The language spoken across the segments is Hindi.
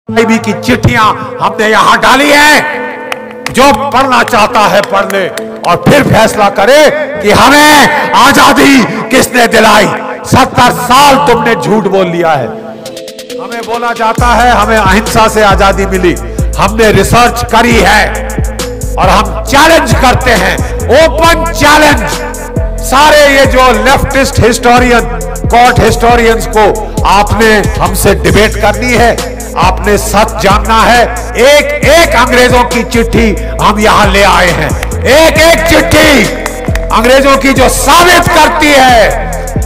आईबी की चिट्ठियां हमने यहां डाली हैं। जो पढ़ना चाहता है पढ़ ले और फिर फैसला करे कि हमें आजादी किसने दिलाई। 70 साल तुमने झूठ बोल लिया है। हमें बोला जाता है हमें अहिंसा से आजादी मिली। हमने रिसर्च करी है और हम चैलेंज करते हैं, ओपन चैलेंज। सारे ये जो लेफ्टिस्ट हिस्टोरियन, कोर्ट हिस्टोरियंस को आपने हमसे डिबेट करनी है, आपने सच जानना है। एक एक अंग्रेजों की चिट्ठी हम यहां ले आए हैं, एक एक चिट्ठी अंग्रेजों की जो साबित करती है।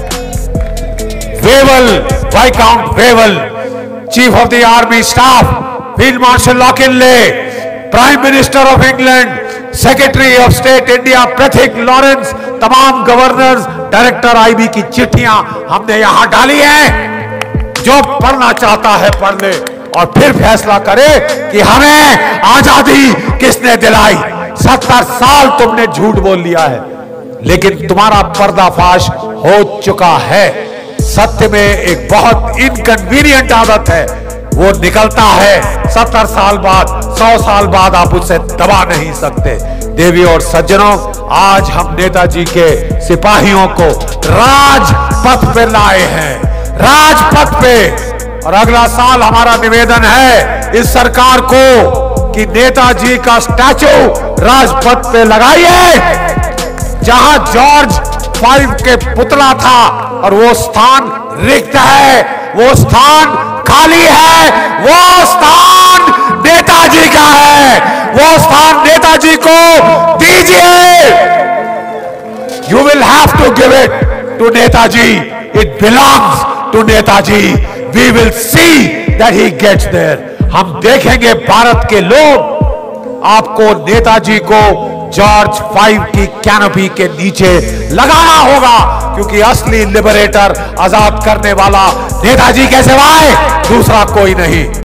Wavell, viscount Wavell, chief of the army staff, field marshal लॉकिनले, prime minister of England, secretary of state India Pethick Lawrence, तमाम गवर्नर्स, डायरेक्टर आईबी की चिट्ठियां हमने यहां डाली हैं। जो पढ़ना चाहता है पढ़ ले और फिर फैसला करे कि हमें आजादी किसने दिलाई। 70 साल तुमने झूठ बोल लिया है, लेकिन तुम्हारा पर्दाफाश हो चुका है। सत्य में एक बहुत इनकन्वीनियंट आदत है, वो निकलता है 70 साल बाद, 100 साल बाद आप उसे दबा नहीं सकते। देवी और सज्जनों, आज हम नेताजी के सिपाहियों को राजपथ पे लाए हैं, राजपथ पे। और अगला साल हमारा निवेदन है इस सरकार को कि नेताजी का स्टैचू राजपथ पे लगाइए। जहां जॉर्ज 5 के पुतला था और वो स्थान रिक्त है, वो स्थान खाली है, वो स्थान नेताजी का है, वो स्थान नेताजी को दीजिए। You will have to give it to Netaji, it belongs to Netaji. We will see that he gets there. हम देखेंगे भारत के लोग आपको नेताजी को जॉर्ज 5 की कैनोपी के नीचे लगाना होगा, क्योंकि असली लिबरेटर, आजाद करने वाला नेताजी के सिवाय दूसरा कोई नहीं।